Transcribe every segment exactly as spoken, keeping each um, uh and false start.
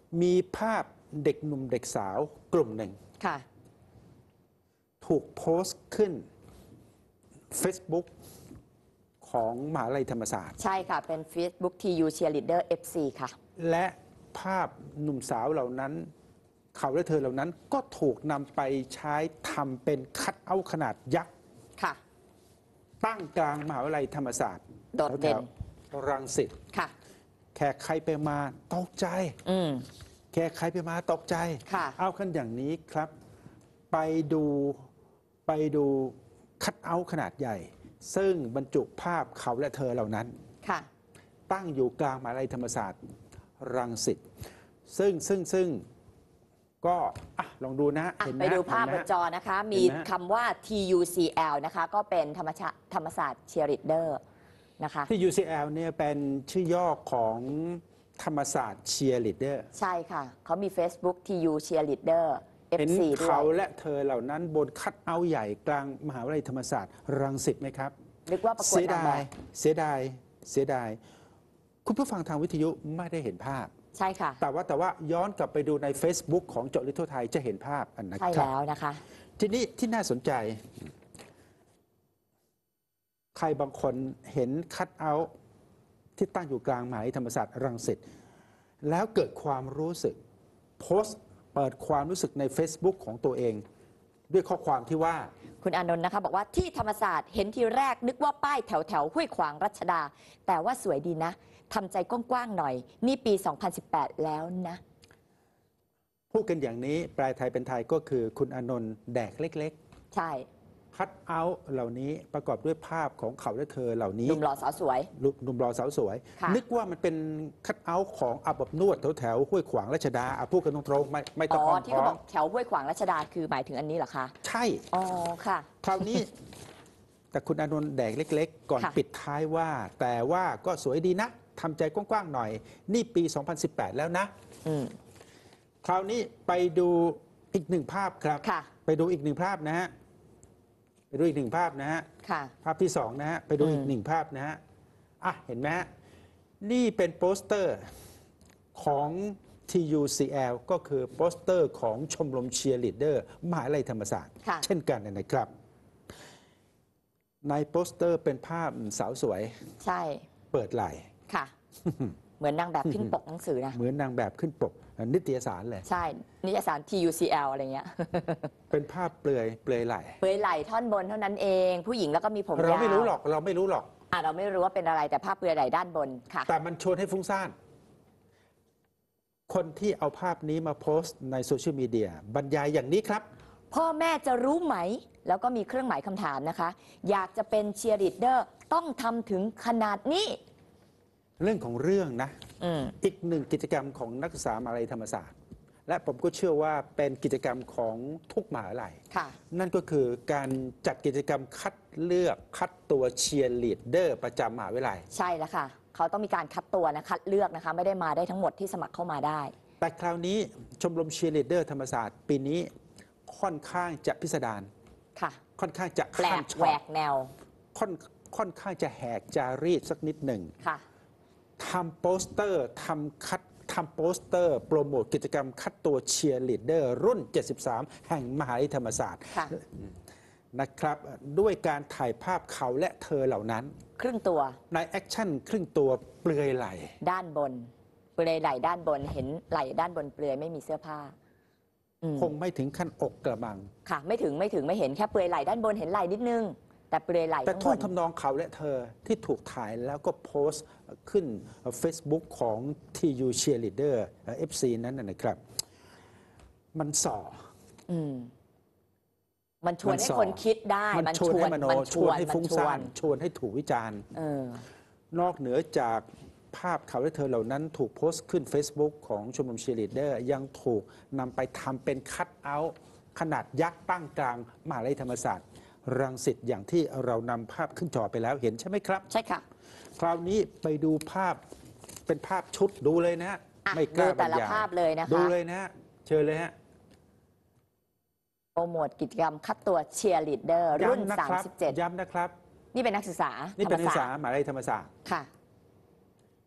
มีภาพเด็กหนุ่มเด็กสาวกลุ่มหนึ่งค่ะถูกโพสต์ขึ้น Facebook ของมหาวิทยาลัยธรรมศาสตร์ใช่ค่ะเป็น Facebook ที ยู Cheerleader เอฟ ซี ค่ะและภาพหนุ่มสาวเหล่านั้นเขาและเธอเหล่านั้นก็ถูกนำไปใช้ทำเป็นคัทเอาท์ขนาดยักษ์ค่ะตั้งกลางมหาวิทยาลัยธรรมศาสตร์โดดเด่นรังสิตค่ะแขกใครไปมาตกใจอืมแขกใครไปมาตกใจค่ะเอากันอย่างนี้ครับ ไปดูไปดูคัทเอาท์ขนาดใหญ่ ซึ่งบรรจุภาพเขาและเธอเหล่านั้นค่ะตั้งอยู่กลางมหาวิทยาลัยธรรมศาสตร์รังสิตซึ่งซึ่งซึ่งก็ลองดูนะไปดูภาพบนจอนะคะมีคำว่า ที ยู ซี แอล นะคะก็เป็นธรรมชาติธรรมศาสตร์เชียร์ลีดเดอร์นะคะที่ ยู ซี แอล เนี่ยเป็นชื่อย่อของธรรมศาสตร์เชียร์ลีดเดอร์ใช่ค่ะเขามี Facebook ที ยู Cheerleader เอฟ ซี ด้วยเขาและเธอเหล่านั้นบนคัทเอาท์ใหญ่กลางมหาวิทยาลัยธรรมศาสตร์รังสิตไหมครับนึกว่าประกวดนางแบบเสียดายเสียดายคุณผู้ฟังทางวิทยุไม่ได้เห็นภาพใช่ค่ะแต่ว่าแต่ว่าย้อนกลับไปดูใน Facebook ของเจาะลึกทั่วไทยจะเห็นภาพอันนั้นใช่แล้วนะคะทีนี้ที่น่าสนใจใครบางคนเห็นคัทเอาท์ที่ตั้งอยู่กลางมหาวิทยาลัยธรรมศาสตร์รังสิตแล้วเกิดความรู้สึกโพสต์เปิดความรู้สึกใน Facebook ของตัวเองด้วยข้อความที่ว่าคุณอานนท์นะคะบอกว่าที่ธรรมศาสตร์เห็นทีแรกนึกว่าป้ายแถวแถวห้วยขวางรัชดาแต่ว่าสวยดีนะทำใจกว้างๆหน่อยนี่ปี สองพันสิบแปด แล้วนะพูดกันอย่างนี้แปลไทยเป็นไทยก็คือคุณอานนท์แดกเล็กๆใช่คัทเอาท์เหล่านี้ประกอบด้วยภาพของเขาและเธอเหล่านี้หนุ่มหล่อสาวสวยหนุ่มหล่อสาวสวยนึกว่ามันเป็นคัทเอาท์ของอาบอบนวดแถวแถวห้วยขวางรัชดาพูดกันตรงๆไม่ไม่ต้องอ้อมที่เขาบอกแถวห้วยขวางรัชดาคือหมายถึงอันนี้เหรอคะใช่อ๋อค่ะคราวนี้แต่คุณอานนท์แดกเล็กๆก่อนปิดท้ายว่าแต่ว่าก็สวยดีนะทำใจกว้างๆหน่อยนี่ปี สองพันสิบแปด แล้วนะคราวนี้ไปดูอีกหนึ่งภาพครับไปดูอีกหนึ่งภาพนะฮะไปดูอีกหนึ่งภาพนะฮะภาพที่สองนะฮะไปดูอีกหนึ่งภาพนะฮะอ่ะเห็นไหมฮะนี่เป็นโปสเตอร์ของ ที ยู ซี แอล ก็คือโปสเตอร์ของชมรมเชียร์ลีดเดอร์มหาวิทยาลัยธรรมศาสตร์เช่นกันนะครับในโปสเตอร์เป็นภาพสาวสวยใช่เปิดไหล่ค่ะเหมือนนางแบบขึ้นปกหนังสือนะเหมือนนางแบบขึ้นปกนิตยสารเลยใช่นิตยสาร ที ยู ซี แอล อะไรเงี้ยเป็นภาพเปลือยเปลือยไหล่เปลือยไหล่ท่อนบนเท่านั้นเองผู้หญิงแล้วก็มีผมยาวเราไม่รู้หรอกเราไม่รู้หรอกอ่ะเราไม่รู้ว่าเป็นอะไรแต่ภาพเปลือยไหล่ด้านบนค่ะแต่มันชวนให้ฟุ้งซ่านคนที่เอาภาพนี้มาโพสต์ในโซเชียลมีเดียบรรยายอย่างนี้ครับพ่อแม่จะรู้ไหมแล้วก็มีเครื่องหมายคำถามนะคะอยากจะเป็นเชียร์ลีดเดอร์ต้องทำถึงขนาดนี้เรื่องของเรื่องนะอ, อีกหนึ่งกิจกรรมของนักศึกษามหาวิทยาลัยธรรมศาสตร์และผมก็เชื่อว่าเป็นกิจกรรมของทุกมหาวิทยาลัยนั่นก็คือการจัดกิจกรรมคัดเลือกคัดตัวเชียร์ลีดเดอร์ประจำมหาวิทยาลัยใช่แล้วค่ะเขาต้องมีการคัดตัวนะคัดเลือกนะคะไม่ได้มาได้ทั้งหมดที่สมัครเข้ามาได้แต่คราวนี้ชมรมเชียร์ลีดเดอร์ธรรมศาสตร์ปีนี้ค่อนข้างจะพิสดารค่ะค่อนข้างจะแปลกแหวกแนวค่อนค่อนข้างจะแหกจารีตสักนิดหนึ่งค่ะทำโปสเตอร์ทำคัดทำโปสเตอร์โปรโมทกิจกรรมคัดตัวเชียร์ลีดเดอร์รุ่นเจ็ดสิบสามแห่งมหาวิทยาลัยธรรมศาสตร์นะครับด้วยการถ่ายภาพเขาและเธอเหล่านั้นครึ่งตัวในแอคชั่นครึ่งตัวเปลือยไหล่ด้านบนเปลือยไหล่ด้านบนเห็นไหล่ด้านบนเปลือยไม่มีเสื้อผ้าคงไม่ถึงขั้นอกกระบังค่ะไม่ถึงไม่ถึงไม่เห็นแค่เปลือยไหล่ด้านบนเห็นไหล่นิดนึงแต่เปลือยไหล่แต่ท่วงทำนองเขาและเธอที่ถูกถ่ายแล้วก็โพสต์ขึ้น Facebook ของ ที ยู Cheerleader เอฟ ซี นั้นนะครับมันส่อมันชวนให้คนคิดได้มันชวนให้มโนชวนให้ฟุ้งซ่านชวนให้ถูกวิจารณ์นอกเหนือจากภาพเขาและเธอเหล่านั้นถูกโพสต์ขึ้น Facebook ของชมรมเชียร์ลีดเดอร์ยังถูกนำไปทำเป็นคัทเอาท์ขนาดยักษ์ตั้งกลางมหาวิทยาลัยธรรมศาสตร์รังสิตอย่างที่เรานำภาพขึ้นจอไปแล้วเห็นใช่ไหมครับใช่ค่ะคราวนี้ไปดูภาพเป็นภาพชุดดูเลยนะไม่กล้าบรรยายแต่ละภาพเลยนะคะดูเลยนะเชิญเลยฮะโปรโมทกิจกรรมคัดตัวเชียร์ลีดเดอร์รุ่นสามสิบเจ็ดย้ำนะครับนี่เป็นนักศึกษานี่เป็นนักศึกษามหาวิทยาลัยธรรมศาสตร์ค่ะ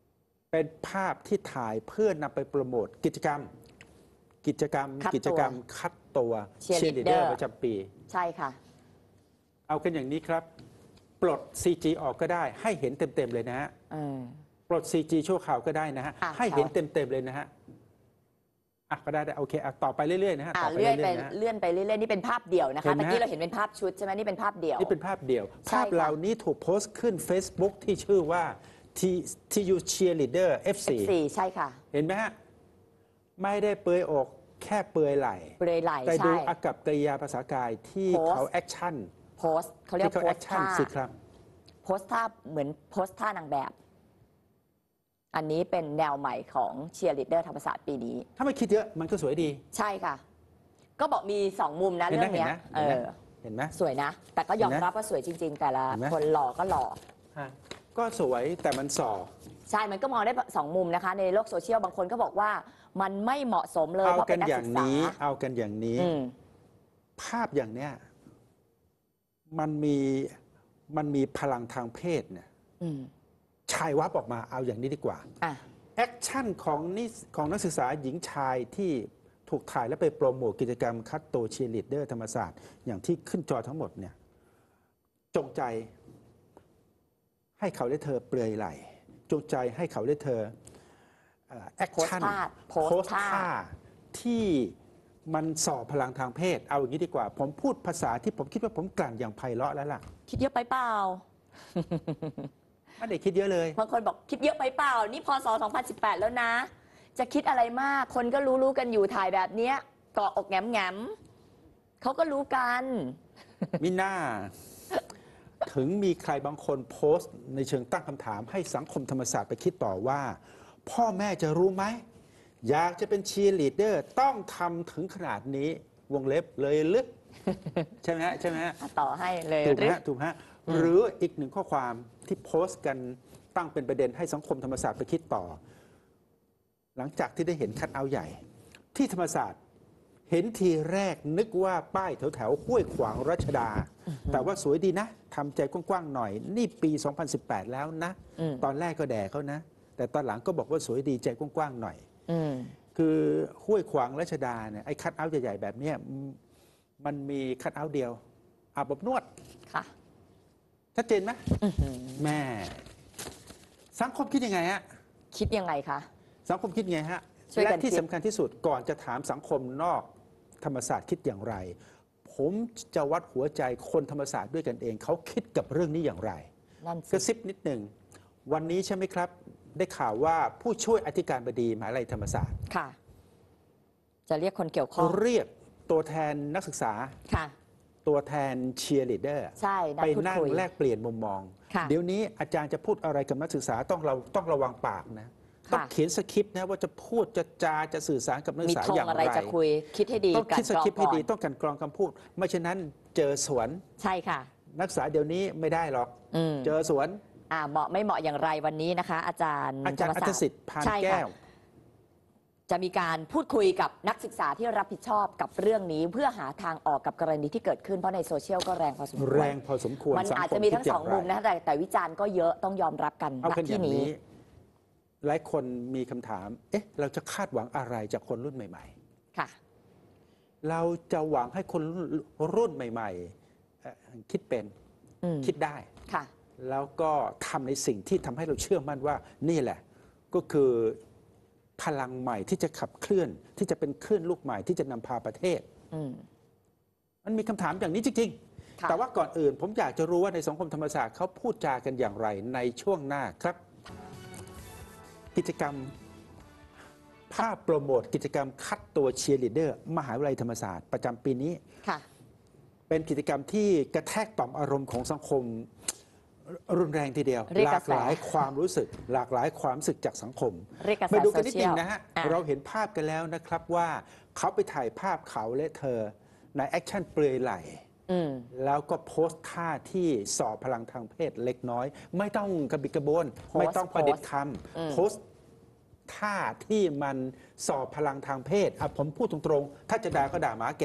เป็นภาพที่ถ่ายเพื่อนำไปโปรโมทกิจกรรม กิจกรรมคัดตัวกิจกรรมคัดตัว Cheerleader เชียร์ลีดเดอร์ประจำปีใช่ค่ะเอากันอย่างนี้ครับ ปลด ซี จี ออกก็ได้ ให้เห็นเต็ม ๆ เลยนะฮะเออปลด ซี จี ชั่วคราวก็ได้นะฮะอ่ะให้เห็นเต็ม ๆ เลยนะฮะอ่ะก็ได้ได้โอเคอ่ะต่อไปเรื่อย ๆ นะฮะอ่าต่อไปเลื่อนไปเรื่อยๆนะฮะเลื่อนไปเรื่อยๆนี่เป็นภาพเดี่ยวนะคะเห็นไหมตะกี้เราเห็นเป็นภาพชุดใช่ไหมนี่เป็นภาพเดี่ยวนี่เป็นภาพเดี่ยวใช่ภาพค่ะเหล่านี้ถูกโพสต์ขึ้น Facebook ที่ชื่อว่า ที ยู Cheerleader เอฟ ซีสี่ใช่ค่ะเห็นไหมฮะ ไม่ได้เปลือยอกแค่เปลือยไหล่เปลือยไหล่แต่ดูใช่อากับกริยาภาษากายที่โพสต์เขาแอคชั่นโพสต์เขาเรียกที่เขาโพแอสคต์ชั่นท่าสิครับโพสต์ท่าเหมือนโพสต์ท่านางแบบ อันนี้เป็นแนวใหม่ของเชียร์ลีดเดอร์ธรรมศาสตร์ปีนี้ถ้าไม่คิดเยอะมันก็สวยดีใช่ค่ะ ก็บอกมีสองมุมนะเห็นเรื่ไหมองเนี้ยเห็นไหมเออเห็นไหมสวยนะ แต่ก็ยอมเห็นไหมรับว่าสวยจริง ๆ แต่ละเห็นไหมคนหล่อก็หล่อฮะก็สวยแต่มันส่อใช่ มันก็มองได้สองมุมนะคะ ในโลกโซเชียลบางคนก็บอกว่ามันไม่เหมาะสมเลยเอาเพราะกัเป็น นนักอย่าศึงกษานี้ เอากันอย่างนี้อืมภาพอย่างเนี้ยมันมีมันมีพลังทางเพศเนี่ยอืมชายวับออกมาเอาอย่างนี้ดีกว่าอ่ะแอคชั่นของนิสของนักศึกษาหญิงชายที่ถูกถ่ายและไปโปรโมทกิจกรรมคัดตัวเชียร์ลีดเดอร์ธรรมศาสตร์อย่างที่ขึ้นจอทั้งหมดเนี่ยจงใจให้เขาได้เธอเปลือยไหล่จงใจให้เขาได้เธอแอคชั่นโพสต์ท่าโพสต์ท่าท่าที่มันส่อพลังทางเพศ เอาอย่างนี้ดีกว่า ผมพูดภาษาที่ผมคิดว่าผมกลั่นอย่างไพเราะแล้วล่ะคิดเยอะไปเปล่าไม่ได้คิดเยอะเลยบางคนบอกคิดเยอะไปเปล่า นี่พศสองพันสิบแปดแล้วนะ จะคิดอะไรมาก คนก็รู้รู้กันอยู่ถ่ายแบบเนี้ยเกาะอกแง้มแง้มเขาก็รู้กันมิน่า ถึงมีใครบางคนโพสต์ในเชิงตั้งคำถามให้สังคมธรรมศาสตร์ไปคิดต่อว่า พ่อแม่จะรู้ไหม อยากจะเป็นเชียร์ลีดเดอร์ต้องทำถึงขนาดนี้วงเล็บเลยลึก ใช่ไหมฮะใช่ไหมฮะต่อให้เลยถูกไหมหรือฮะถูกฮะหรืออีกหนึ่งข้อความที่โพสต์กันตั้งเป็นประเด็นให้สังคมธรรมศาสตร์ไปคิดต่อ หลังจากที่ได้เห็นคัดเอาท์ใหญ่ ที่ธรรมศาสตร์เห็นทีแรกนึกว่าป้ายแถวแถวๆห้วยขวางรัชดา แต่ว่าสวยดีนะทำใจกว้างๆหน่อย นี่ปี สองพันสิบแปด แล้วนะอืมตอนแรกก็แด่เขานะ แต่ตอนหลังก็บอกว่าสวยดีใจกว้างๆหน่อยอืมคือห้วยขวางรัชดาเนี่ยไอ้คัดเอาท์ใหญ่ๆแบบเนี้ยมันมีคัดเอาท์เดียวอาบอบนวดค่ะชัดเจนไหมแม่สังคมคิดยังไงฮะคิดยังไงคะสังคมคิดยังไงฮะช่วยกันและที่คิดสำคัญที่สุดก่อนจะถามสังคมนอกธรรมศาสตร์คิดอย่างไร ผมจะวัดหัวใจคนธรรมศาสตร์ด้วยกันเอง เขาคิดกับเรื่องนี้อย่างไรนั่นกระสิซิบนิดหนึ่งวันนี้ใช่ไหมครับ ได้ข่าวว่าผู้ช่วยอธิการบดีมหาวิทยาลัยธรรมศาสตร์ค่ะ จะเรียกคนเกี่ยวข้องเรียกตัวแทนนักศึกษาค่ะตัวแทนเชียร์ลีดเดอร์ใช่นัดไปพูดนั่งคุยแลกเปลี่ยนมุมมองค่ะเดี๋ยวนี้อาจารย์จะพูดอะไรกับนักศึกษาต้องเราต้องระวังปากนะต้องเขียนสคริปต์นะว่าจะพูดจะจาจะสื่อสารกับนักศึมีกษาธงอย่างอะไรไรจะคุย คิดให้ดีต้องกัคิดนสกรอคริงปต์ให้ก่อดีนต้องกันกรองคำพูด ไม่เช่นนั้นเจอสวนใช่ค่ะนักศึกษาเดี๋ยวนี้ไม่ได้หรอกอืมเจอสวนอ่าเหมาะไม่เหมาะอย่างไรวันนี้นะคะ อาจารย์อาจารย์ธอัมธสิทธิ์พานใช่แก้ค่ะวจะมีการพูดคุยกับนักศึกษาที่รับผิดชอบกับเรื่องนี้ เพื่อหาทางออกกับกรณีที่เกิดขึ้นเพราะในโซเชียลก็แรงพอสมควรแรงพอสมควรมันสังอาจคจะมีคิทั้ดงย่าสองมุมไรนะแต่แต่วิจารณ์ก็เยอะต้องยอมรับกันเอาณกันอที่ย่างนี้นี้ หลายคนมีคำถาม เอ๊ะ เราจะคาดหวังอะไรจากคนรุ่นใหม่ค่ะๆ เราจะหวังให้คนรุ่นใหม่ๆเอ่อคิดเป็นอืมคิดได้ค่ะแล้วก็ทำในสิ่งที่ทำให้เราเชื่อมั่นว่านี่แหละ ก็คือพลังใหม่ที่จะขับเคลื่อน ที่จะเป็นคลื่นลูกใหม่ที่จะนำพาประเทศอืมมันมีคำถามอย่างนี้จริงค่ะๆ แต่ว่าก่อนอื่น ผมอยากจะรู้ว่าในสังคมธรรมศาสตร์เขาพูดจากันอย่างไรในช่วงหน้าครับ กิจกรรมภาพโปรโมทกิจกรรมคัดตัวเชียร์ลีดเดอร์มหาวิทยาลัยธรรมศาสตร์ประจำปีนี้ค่ะเป็นกิจกรรมที่กระแทกต่อมอารมณ์ของสังคมรุนแรงทีเดียวเรียกหกลาระกแสหลายความรู้สึก หลากหลายความรู้สึกจากสังคมเรียกกระแสไปดูกันโซนิดเชีนึยลงนะฮะอ่ะเราเห็นภาพกันแล้วนะครับว่าเขาไปถ่ายภาพเขาและเธอในแอคชั่นเปลือยไหล่อืมแล้วก็โพสต์ท่าที่ส่อพลังทางเพศเล็กน้อย ไม่ต้องกระบิดกระบวนโพสต์ไม่ต้องประดิษฐ์คอืมำโพสต์ท่าที่มันส่อพลังทางเพศอ่ะผมพูดตรงๆ ถ้าจะด่าก็ด่าหมาแก่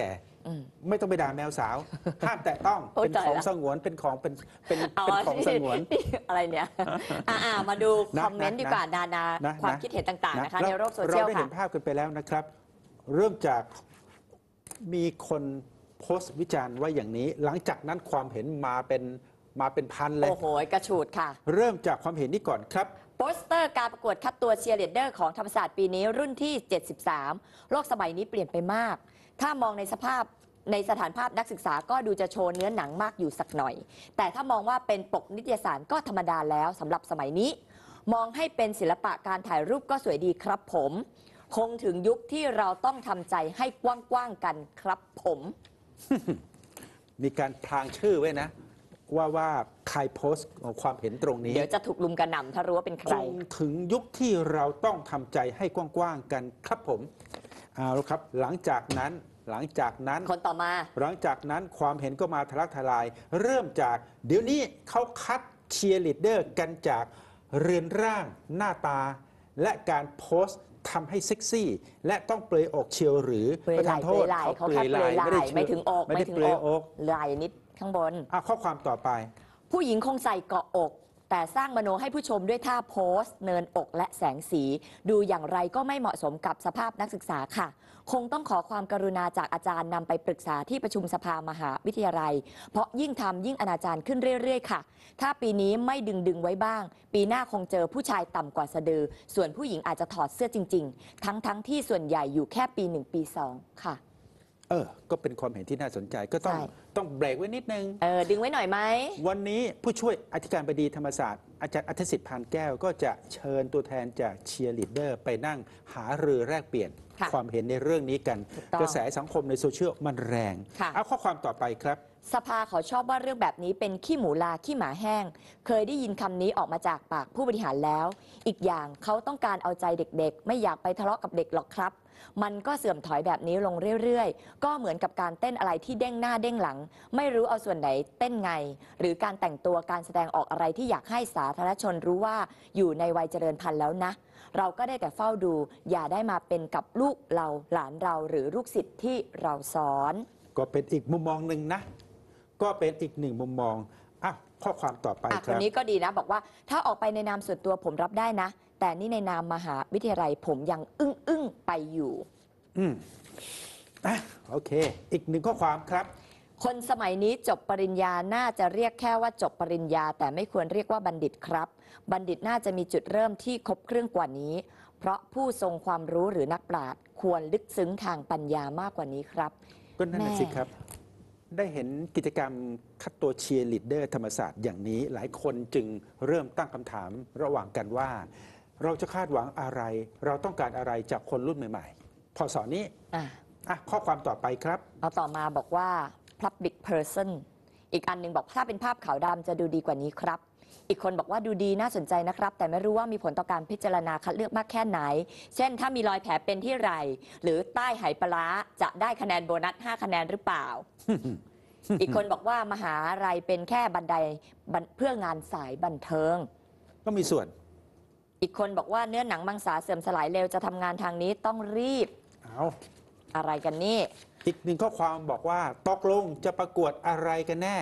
อืมไม่ต้องไปด่าแมวสาว ห้ามแตะต้องโอ้ยเป็นของตายละสงวนเป็นของเป็นเป็นเอาเป็นของสงวนนี่อะไรเนี่ยอ่ามาดูนะคอมเมนต์นะดีกว่านานานะความนะคิดเห็นต่าง ๆ นะคะเราในโลกโซเชียลเราได้ค่ะเห็นภาพกันไปแล้วนะครับ เริ่มจากมีคนโพสต์วิจารณ์ไว้อย่างนี้ หลังจากนั้นความเห็นมาเป็นมาเป็นพันเลยโอ้โห กระฉูดค่ะเริ่มจากความเห็นนี้ก่อนครับโปสเตอร์การประกวดคัดตัวเชียร์ลีดเดอร์ของธรรมศาสตร์ปีนี้รุ่นที่ เจ็ดสิบสาม โลกสมัยนี้เปลี่ยนไปมาก ถ้ามองในสภาพในสถานภาพนักศึกษาก็ดูจะโชว์เนื้อหนังมากอยู่สักหน่อย แต่ถ้ามองว่าเป็นปกนิตยสารก็ธรรมดาแล้วสำหรับสมัยนี้ มองให้เป็นศิลปะการถ่ายรูปก็สวยดีครับผม คงถึงยุคที่เราต้องทำใจให้กว้างๆกันครับผมมีการพลางชื่อไว้นะ ว่าว่าใครโพสต์ความเห็นตรงนี้เดี๋ยวจะถูกลุมกระหน่ำถ้ารู้ว่าเป็นใคครงถึงยุคที่เราต้องทำใจให้กว้างๆกันครับผมเอาละครับ หลังจากนั้นหลังจากนั้นคนต่อมาหลังจากนั้นความเห็นก็มาทะลักทลาย เริ่มจากเดี๋ยวนี้เขาคัดเชียร์ลีดเดอร์กันจากเรือนร่างหน้าตา และการโพสต์ทำให้เซ็กซี่ และต้องเปลือยอกเชียวหรือเปลือยไหล่ประธานโทษเขาแค่เปลือยไหล่ด้ไม่ถึงอกไม่ได้ถึงเปลือยอกไหล่นิดข้างบนอ่ะข้อความต่อไปผู้หญิงคงใส่เกาะอก แต่สร้างมโนให้ผู้ชมด้วยท่าโพสต์เนินอกและแสงสี ดูอย่างไรก็ไม่เหมาะสมกับสภาพนักศึกษาค่ะ คงต้องขอความกรุณาจากอาจารย์นำไปปรึกษาที่ประชุมสภามหาวิทยาลัย เพราะยิ่งทำยิ่งอนาจารขึ้นเรื่อยๆค่ะ ถ้าปีนี้ไม่ดึงดึงไว้บ้าง ปีหน้าคงเจอผู้ชายต่ำกว่าสะดือ ส่วนผู้หญิงอาจจะถอดเสื้อจริง ๆ ทั้งๆทที่ส่วนใหญ่อยู่แค่ปีหนึ่งปีสองค่ะเออ ก็เป็นความเห็นที่น่าสนใจ ก็ต้องใช่ต้องเบรกไว้นิดนึงเออดึงไว้หน่อยไหมวันนี้ผู้ช่วยอธิการบดีธรรมศาสตร์อาจารย์อัธสิทธิ์พานแก้วก็จะเชิญตัวแทนจากเชียร์ลีดเดอร์ไปนั่งหารือแลกเปลี่ยนค่ะความเห็นในเรื่องนี้กันถูกต้องกระแสสังคมในโซเชียลมันแรงค่ะเอาข้อความต่อไปครับสภาเขาชอบว่าเรื่องแบบนี้เป็นขี้หมูลาขี้หมาแห้ง เคยได้ยินคำนี้ออกมาจากปากผู้บริหารแล้ว อีกอย่างเขาต้องการเอาใจเด็กๆ ไม่อยากไปทะเลาะกับเด็กหรอกครับ มันก็เสื่อมถอยแบบนี้ลงเรื่อยๆ ก็เหมือนกับการเต้นอะไรที่เด้งหน้าเด้งหลัง ไม่รู้เอาส่วนไหนเต้นไง หรือการแต่งตัวการแสดงออกอะไรที่อยากให้สาธารณชนรู้ว่าอยู่ในวัยเจริญพันธุ์แล้วนะ เราก็ได้แต่เฝ้าดู อย่าได้มาเป็นกับลูกเราหลานเราหรือลูกศิษย์ที่เราสอนก็เป็นอีกมุมมองหนึ่งนะ ก็เป็นอีกหนึ่งมุมมองอ่ะข้อความต่อไปอ่ะคคนรับนี้ก็ดีนะ บอกว่าถ้าออกไปในนามส่วนตัวผมรับได้นะ แต่นี่ในนามมหาวิทยาลัยผมยังอึ้งอึ้งๆไปอยู่อืมอ่ะโอเค อีกหนึ่งข้อความครับคนสมัยนี้จบปริญญาน่าจะเรียกแค่ว่าจบปริญญา แต่ไม่ควรเรียกว่าบัณฑิตครับ บัณฑิตน่าจะมีจุดเริ่มที่ครบเครื่องกว่านี้ เพราะผู้ทรงความรู้หรือนักปราชญ์ควรลึกซึ้งทางปัญญามากกว่านี้ครับก็นั่นน่ะแม่สิครับ ได้เห็นกิจกรรมคัดตัวเชียร์ลีดเดอร์ธรรมศาสตร์อย่างนี้ หลายคนจึงเริ่มตั้งคำถามระหว่างกันว่า เราจะคาดหวังอะไร เราต้องการอะไรจากคนรุ่นใหม่ๆ พอสอนนี้อ่ะอ่ะข้อความต่อไปครับเอาต่อมาบอกว่า public person อีกอันหนึงบอกถ้าเป็นภาพขาวดำจะดูดีกว่านี้ครับ อีกคนบอกว่าดูดีน่าสนใจนะครับ แต่ไม่รู้ว่ามีผลต่อการพิจารณาคัดเลือกมากแค่ไหน เช่นถ้ามีรอยแผลเป็นที่ไหล่หรือใต้ไหปลาร้าจะได้คะแนนโบนัสห้าคะแนนหรือเปล่า อีกคนบอกว่ามหาลัยเป็นแค่บันไดบันเพื่องานสายบันเทิงก็มีส่วนอีกคนบอกว่าเนื้อหนังมังสาเสื่อมสลายเร็วจะทำงานทางนี้ต้องรีบเอาอะไรกันนี่อีกหนึ่งข้อความบอกว่าตกลงจะประกวดอะไรกันแน่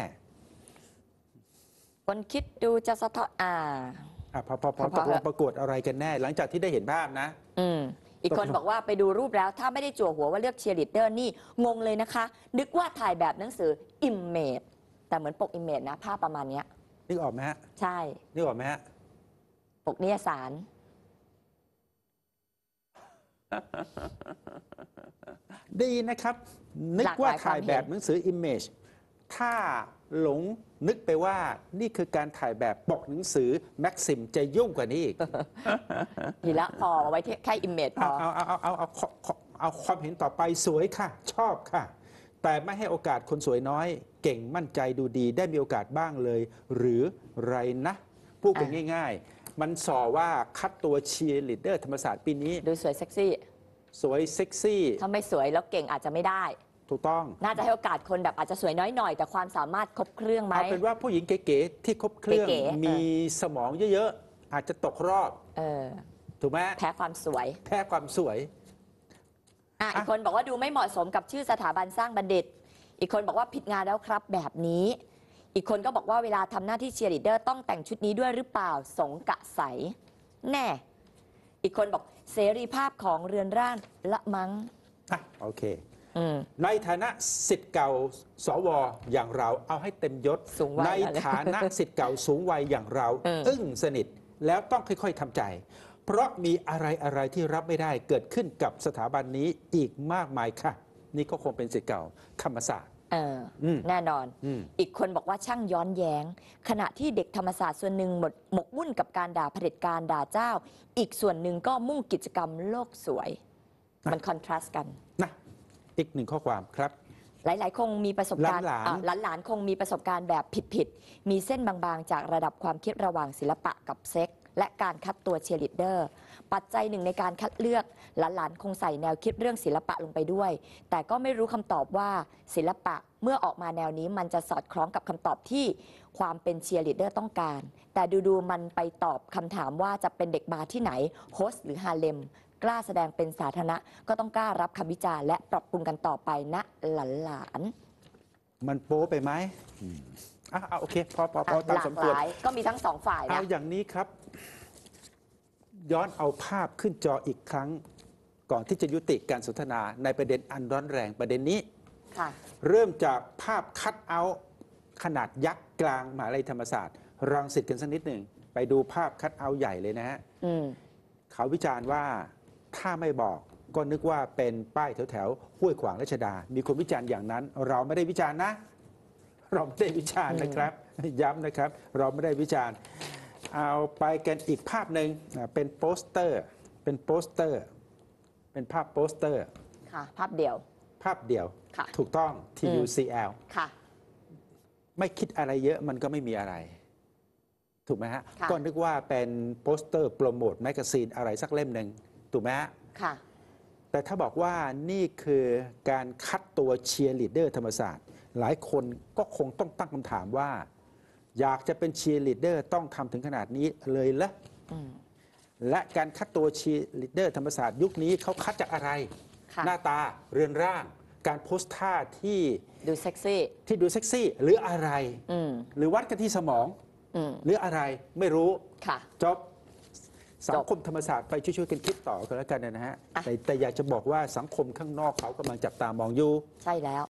คนคิดดูจะสะท้อนอ่าอ่ะพอพอพอพอพอตกลงประกวดอะไรกันแน่ หลังจากที่ได้เห็นภาพนะอืมอีกคนบอกว่าไปดูรูปแล้วถ้าไม่ได้จั่วหัวว่าเลือกเชียร์ลีดเดอร์นี่งงเลยนะคะ นึกว่าถ่ายแบบหนังสือ Image แต่เหมือนปก Image นะภาพประมาณเนี้ยนึกออกไหมฮะใช่นึกออกไหมฮะปกนิยสารดีนะครับ นึกว่าหลากหลายความถ่ายแบบเห็นหนังสือ Image ถ้าหลงนึกไปว่านี่คือการถ่ายแบบปกหนังสือแม็กซิมจะยุ่งกว่านี้อีกทีละพอไว้ที่แค่ Image พเอาอเอาเอาเอาเอาเอาเอาเอาความเห็นต่อไปสวยค่ะ ชอบค่ะ แต่ไม่ให้โอกาสคนสวยน้อย เก่งมั่นใจดูดีได้มีโอกาสบ้างเลย หรือไรนะพูดกันง่าย ๆ มันส่อว่าคัดตัวเชียร์ลีดเดอร์ธรรมศาสตร์ปีนี้ดูสวยเซ็กซี่สวยเซ็กซี่ถ้าไม่สวยแล้วเก่งอาจจะไม่ได้ถูกต้องน่าจะให้โอกาสคนแบบอาจจะสวยน้อยหน่อย แต่ความสามารถครบเครื่องไหมเอาเป็นว่าผู้หญิงเก๋ๆที่ครบเครื่องเก๋ๆเออมีสมองเยอะๆ อาจจะตกรอบเออถูกไหมแพ้ความสวยแพ้ความสวยอ่ะอีกคนบอกว่าดูไม่เหมาะสมกับชื่อสถาบันสร้างบัณฑิต อีกคนบอกว่าผิดงานแล้วครับแบบนี้ อีกคนก็บอกว่าเวลาทำหน้าที่เชียร์ลีดเดอร์ต้องแต่งชุดนี้ด้วยหรือเปล่าสงกะใสแน่ อีกคนบอกเสรีภาพของเรือนร่างละมั้งอ่ะโอเคอืมในฐานะสิทธิ์เก่าสวอย่างเราเอาให้เต็มยศสูงวัยในแล้วฐานะสิทธิ์เก่าสูงวัยอย่างเราเอออึ้งสนิทแล้วต้องค่อยๆทำใจ เพราะมีอะไรอะไรที่รับไม่ได้เกิดขึ้นกับสถาบันนี้อีกมากมายค่ะ นี่ก็คงเป็นสิทธิ์เก่าธรรมศาสตร์เอออมแน่นอนอืมอีกคนบอกว่าช่างย้อนแย้ง ขณะที่เด็กธรรมศาสตร์ส่วนหนึ่งหมดหมกมุ่นกับการด่าเผด็จการด่าเจ้า อีกส่วนหนึ่งก็มุ่งกิจกรรมโลกสวย มันคอนทราสต์กันนะอีกหนึ่งข้อความครับหลาย ๆ คงมีประสบการณ์หลานๆอ่ะหลาน ๆ คงมีประสบการณ์แบบผิด ๆ มีเส้นบาง ๆ จากระดับความคิดระหว่างศิลปะกับเซ็ก และการคัดตัวเชียร์ลีดเดอร์ ปัจจัยหนึ่งในการคัดเลือก หลาน ๆ คงใส่แนวคิดเรื่องศิลปะลงไปด้วย แต่ก็ไม่รู้คำตอบว่าศิลปะเมื่อออกมาแนวนี้มันจะสอดคล้องกับคำตอบที่ความเป็นเชียร์ลีดเดอร์ต้องการ แต่ดู ๆ มันไปตอบคำถามว่าจะเป็นเด็กบาร์ที่ไหนโฮสต์หรือฮาเลม กล้าแสดงเป็นสาธารณะก็ต้องกล้ารับคำวิจารณ์และปรับปรุงกันต่อไปนะหลานๆมันโป๊ไปไหมอืมอ่ะอ่ะโอเคพอพอพอตามหลาสกมหควรลายก็มีทั้งสองฝ่ายเอานะอย่างนี้ครับ ย้อนเอาภาพขึ้นจออีกครั้ง ก่อนที่จะยุติการสนทนาในประเด็นอันร้อนแรงประเด็นนี้ค่ะเริ่มจากภาพคัดเอาท์ขนาดยักษ์กลางมหาวิทยาลัยธรรมศาสตร์รังสิตกันสักนิดหนึ่ง ไปดูภาพคัดเอาท์ใหญ่เลยนะฮะอืมเขาวิจารณ์ว่าถ้าไม่บอกก็นึกว่าเป็นป้ายแถวแถวๆห้วยขวางรัชดา มีคนวิจารณ์อย่างนั้น เราไม่ได้วิจารณ์นะ เราไม่ได้วิจารณ์นะครับ ย้ำนะครับ เราไม่ได้วิจารณ์ เอาไปกันอีกภาพหนึ่งอ่ะเป็นโปสเตอร์ เป็นโปสเตอร์ เป็นภาพโปสเตอร์ค่ะ ภาพเดียวภาพเดียวค่ะถูกต้อง ที ยู ซี แอลค่ะไม่คิดอะไรเยอะมันก็ไม่มีอะไร ถูกไหมฮะค่ะก็นึกว่าเป็นโปสเตอร์โปรโมทแมกกาซีนอะไรสักเล่มหนึ่งถูกไหมฮะค่ะแต่ถ้าบอกว่านี่คือการคัดตัวเชียร์ลีดเดอร์ธรรมศาสตร์ หลายคนก็คงต้องตั้งคำถามว่า อยากจะเป็นเชียร์ลีดเดอร์ต้องทำถึงขนาดนี้เลยละอืมและการคัดตัวเชียร์ลีดเดอร์ธรรมศาสตร์ยุคนี้เขาคัดจากอะไรค่ะหน้าตาเรือนร่าง การโพสท่าที่ดูเซ็กซี่ที่ดูเซ็กซี่ หรืออะไรอืมหรือวัดกันที่สมองอืมหรืออะไรไม่รู้ค่ะจบสังคมธรรมศาสตร์ไปช่วยๆกันคิดต่อกันแล้วกันนะฮะอ่ะแต่แต่อยากจะบอกว่าสังคมข้างนอกเขากำลังจับตามองอยู่ใช่แล้ว